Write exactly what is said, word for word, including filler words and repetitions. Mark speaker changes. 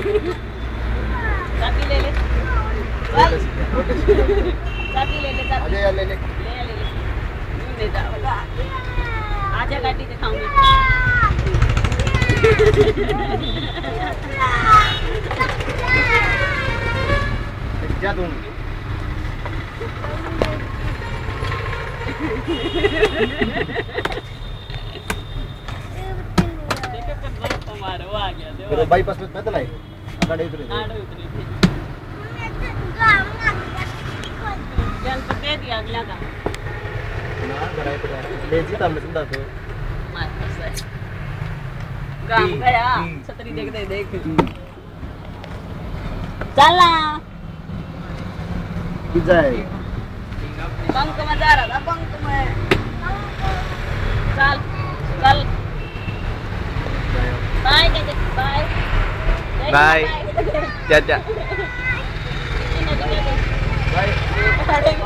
Speaker 1: चाबी ले ले चाबी ले ले चाबी
Speaker 2: आजा यार ले ले
Speaker 1: ले ले ले ले जा आजा गाड़ी दिखाऊंगी
Speaker 2: जा तुम
Speaker 1: देखो कब तुम्हारा वो आ गया
Speaker 2: फिर बाईपास में पैदल आए गाड़ी उतरी
Speaker 1: गाड़ी उतरी थी jangan pakai dia bilang kan
Speaker 2: ना गाड़ी पे ले जी तब सुनता तो
Speaker 1: masa saya गांव गया छतरी देख दे देख चला
Speaker 2: जाए
Speaker 1: बंक में जा रहा था बंक में चल चल बाय बाय
Speaker 3: बाय चाचा
Speaker 2: बाय